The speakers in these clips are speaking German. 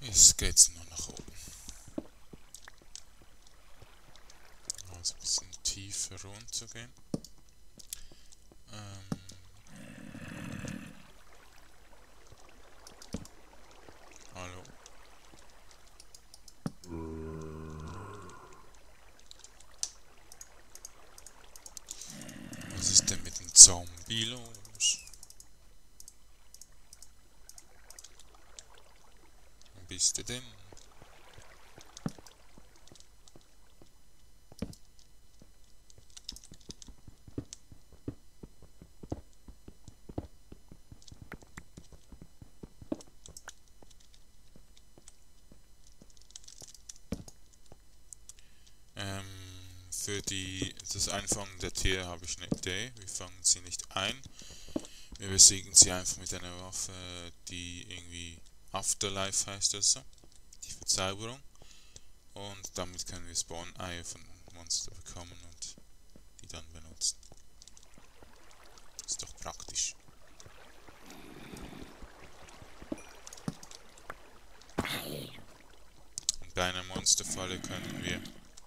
Jetzt geht's nur nach oben. Also ein bisschen tiefer runtergehen. Hallo. Was ist denn mit dem Zombie los? Wo bist du denn? Für das Einfangen der Tiere habe ich eine Idee. Wir fangen sie nicht ein. Wir besiegen sie einfach mit einer Waffe, die irgendwie Afterlife heißt das so. Die Verzauberung. Und damit können wir Spawn-Eier von Monster bekommen und die dann benutzen. Ist doch praktisch. Und bei einer Monsterfalle können wir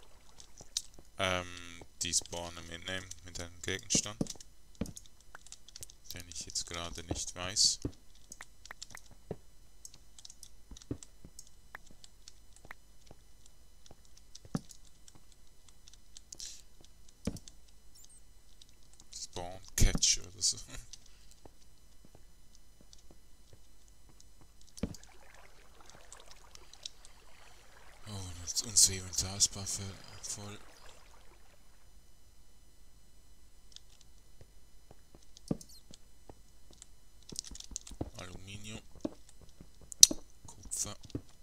die Spawner mitnehmen mit einem Gegenstand, den ich jetzt gerade nicht weiß. Spawn Catcher oder so. Oh, jetzt unser Inventar ist voll. Aluminium, Kupfer.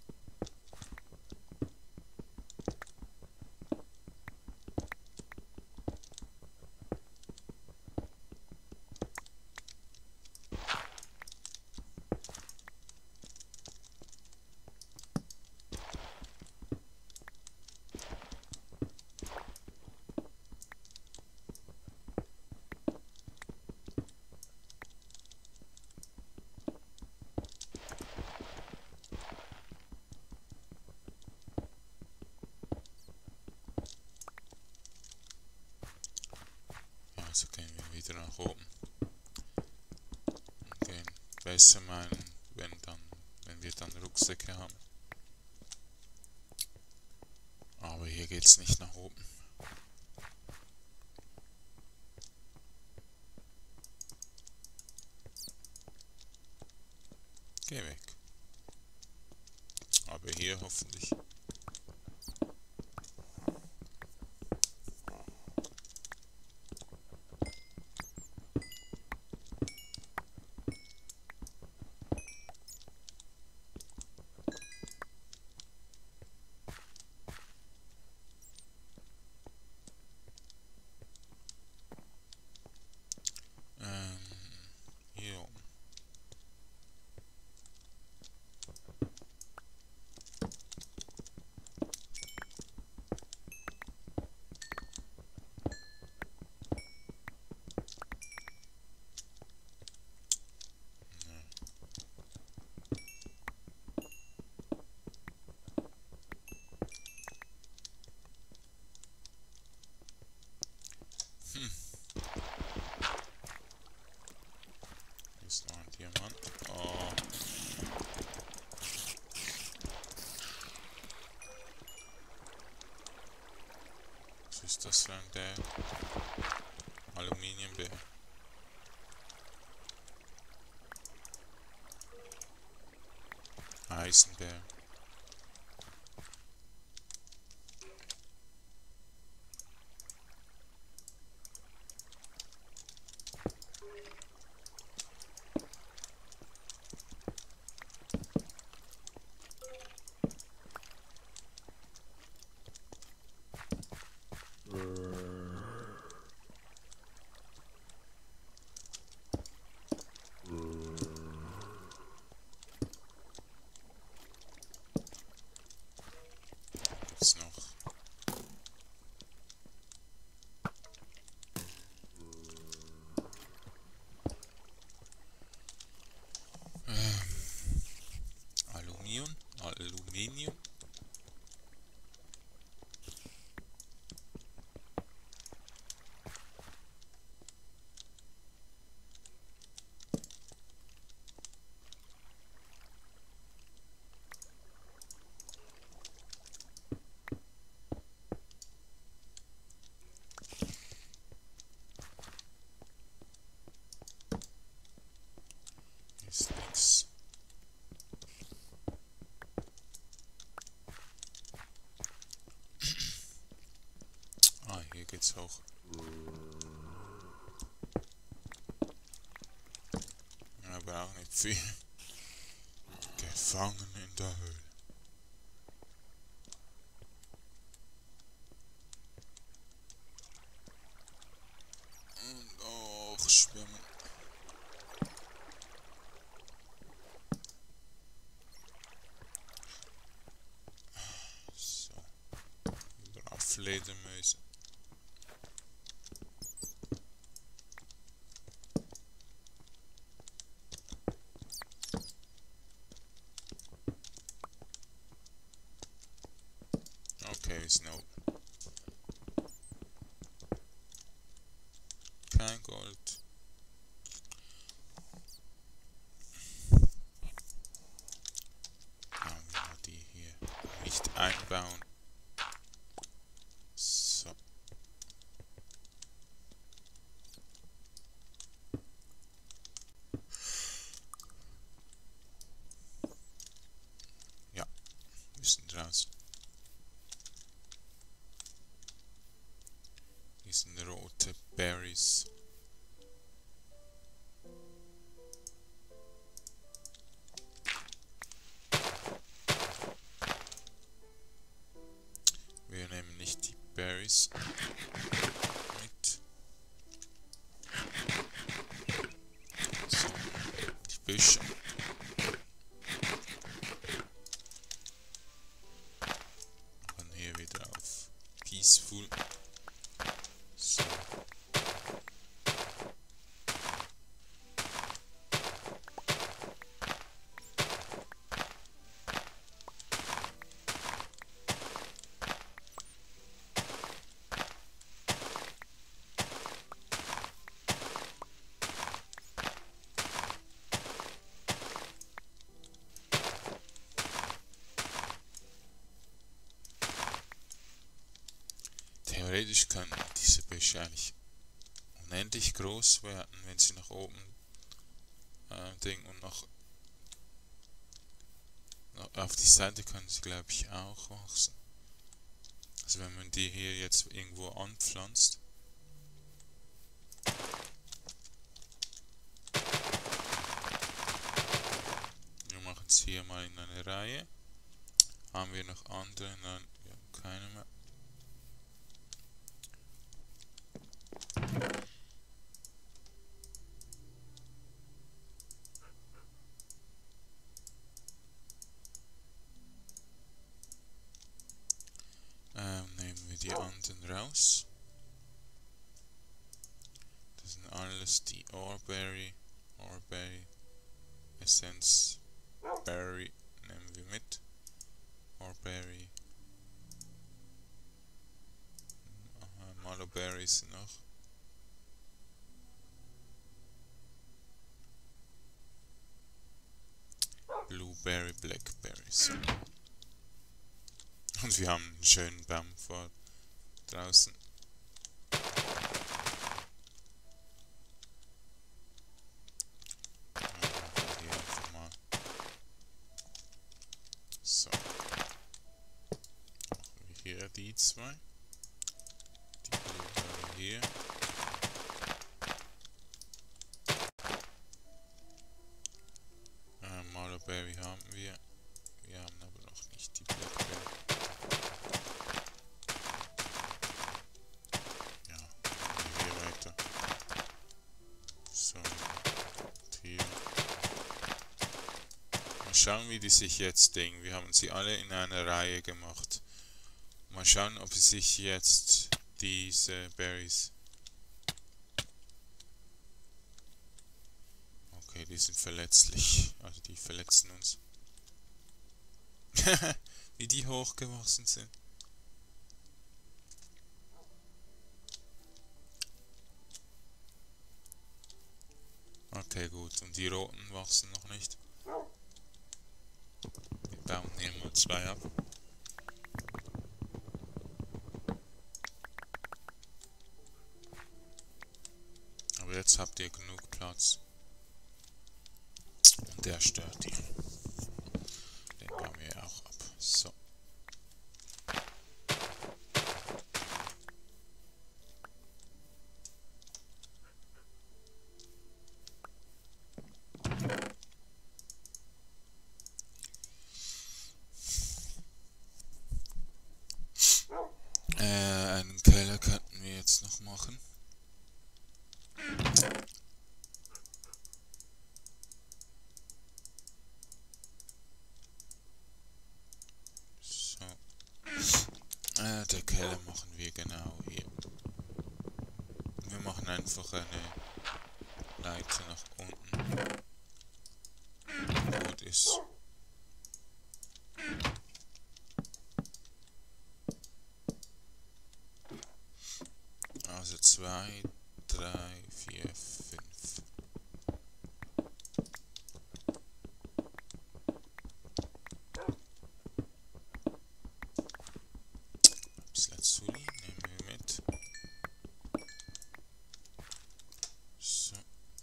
Also gehen wir wieder nach oben und gehen besser meinen, wenn wir dann Rucksäcke haben. Aber hier geht's nicht nach oben. Geh weg. Aber hier hoffentlich. Hier oben. Hier ist noch ein Diamant. Oh. Was ist das für ein Bär? Aluminiumbär. Eisenbär. Aluminium. Ist nix. Ah, hier geht's hoch. Aber auch nicht viel. Gefangen in der Höhle. Und auch schwimmen. So. Überall Fledermäuse. Okay, wir sind oben. Kein Gold. Haben wir die hier nicht einbauen. So. Ja, müssen raus. Die sind rote Berries. Wir nehmen nicht die Berries mit. So, die Büsche. Machen hier wieder auf Peaceful. So. Theoretisch können diese Büsche eigentlich unendlich groß werden, wenn sie nach oben Ding und noch auf die Seite können sie, glaube ich, auch wachsen. Also wenn man die hier jetzt irgendwo anpflanzt. Wir machen es hier mal in eine Reihe. Haben wir noch andere? Nein, wir haben keine mehr. Nehmen wir die anderen raus. Das sind alles die Oreberry, Essence Berry nehmen wir mit. Oreberry. Maloberries noch. Blueberry, Blackberries. Und wir haben einen schönen Baum vor draußen. Hier einfach mal. So. Machen wir hier die zwei. Die Blueberry hier. Maloberry haben wir. Wir haben aber noch nicht die Blackberry. Ja, hier weiter. So, und hier. Mal schauen, wie die sich jetzt denken. Wir haben sie alle in einer Reihe gemacht. Mal schauen, ob sie sich jetzt diese Berries... Okay, die sind verletzlich. Also die verletzen uns. wie die hochgewachsen sind. Okay, gut. Und die roten wachsen noch nicht. Wir bauen hier mal 2 ab. Aber jetzt habt ihr genug Platz. Und der stört hier. Den bauen wir auch ab. So. Einen Keller könnten wir jetzt noch machen. So. Der Keller machen wir genau hier. Wir machen einfach eine Leiter nach unten. Gut ist. Also 2, 3, 4, 5. Ein bisschen Azuli nehmen wir mit. So.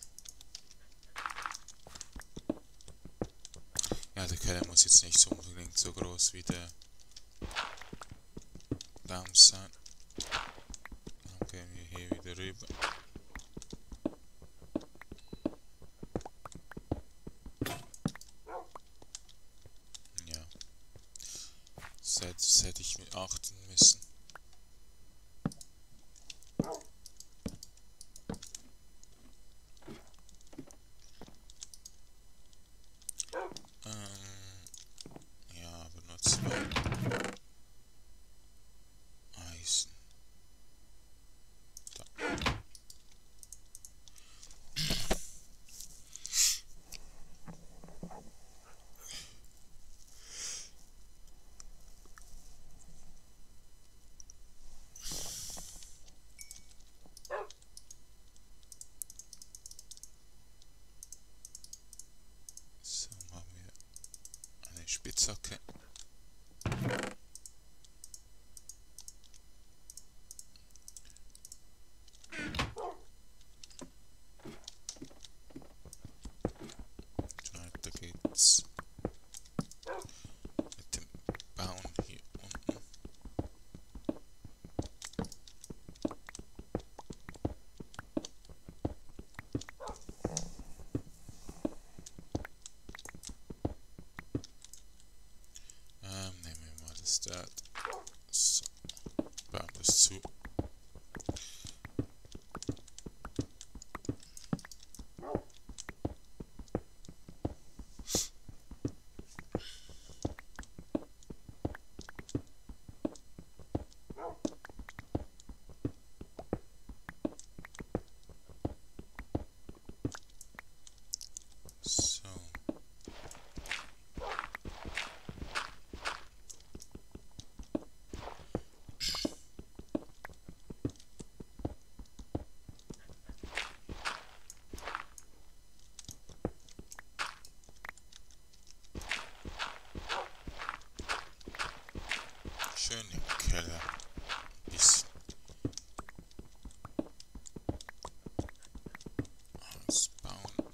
Ja, der Keller muss jetzt nicht so unbedingt so groß wie der Baum sein. Dann gehen wir hier wieder rüber. Ja. Das hätte ich mit achten müssen. Ja, aber nur 2 Eisen. Da. So, machen wir eine Spitzhacke. Weiter geht's mit dem Bauen hier unten. Nehmen wir mal das Dirt. So, bauen das zu. So. Schön im Keller. Bisschen ausbauen.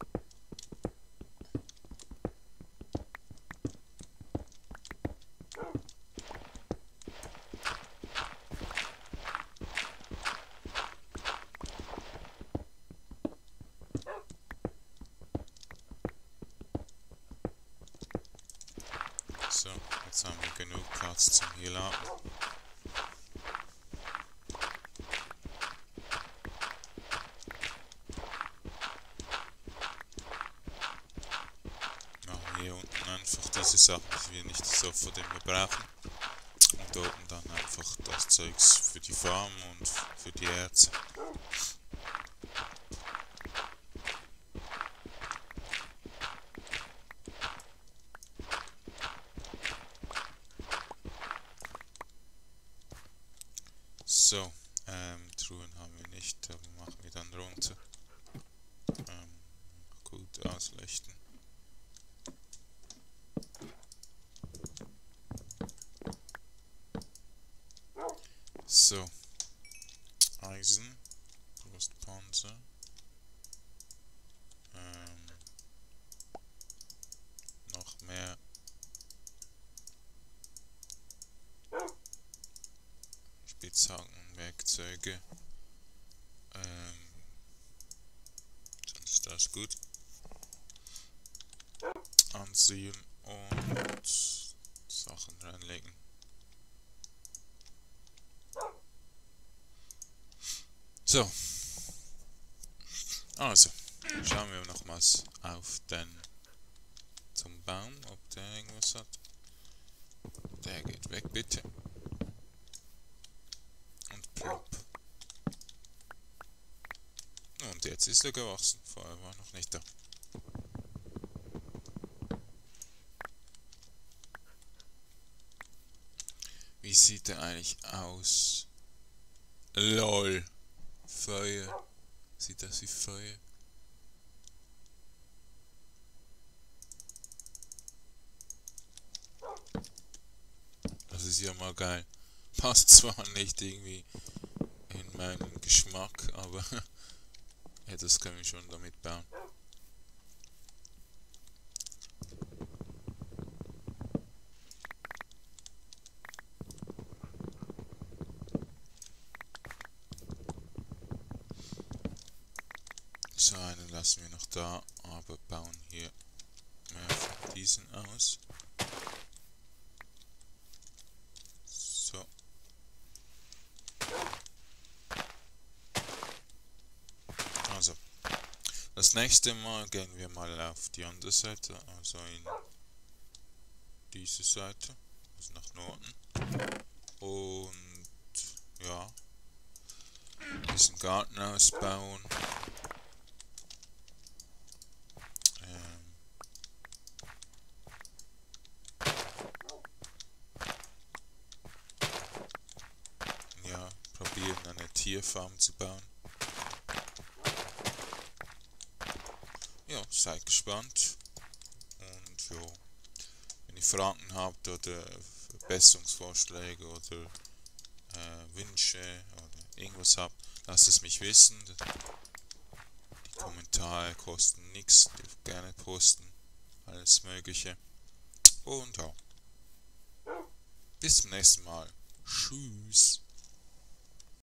So, jetzt haben wir genug Platz zum hier laden. Machen hier unten einfach diese Sachen, die wir nicht sofort immer brauchen. Und dort dann einfach das Zeugs für die Farm und für die Erze. So, Truhen haben wir nicht, aber machen wir dann runter. Gut ausleuchten. So, Eisen, Brustpanzer, noch mehr Spitzhacken, Werkzeuge, sonst ist das gut. Anziehen und Sachen reinlegen. So, also, schauen wir nochmals auf den zum Baum, ob der irgendwas hat. Der geht weg, bitte. Und plopp. Und jetzt ist er gewachsen, vorher war er noch nicht da. Wie sieht er eigentlich aus? LOL. Feuer. Sieht das wie Feuer? Das ist ja mal geil. Passt zwar nicht irgendwie in meinen Geschmack, aber ja, das können wir schon damit bauen. So, einen lassen wir noch da, aber bauen hier mehr von diesen aus. So. Also, das nächste Mal gehen wir mal auf die andere Seite, also in diese Seite, also nach Norden. Und ja, diesen Garten ausbauen. Ja, probieren eine Tierfarm zu bauen. Ja, seid gespannt. Und ja, wenn ihr Fragen habt oder Verbesserungsvorschläge oder Wünsche oder irgendwas habt, lasst es mich wissen. Die Kommentare kosten nichts, dürft gerne posten, alles Mögliche. Und ja, bis zum nächsten Mal. Tschüss.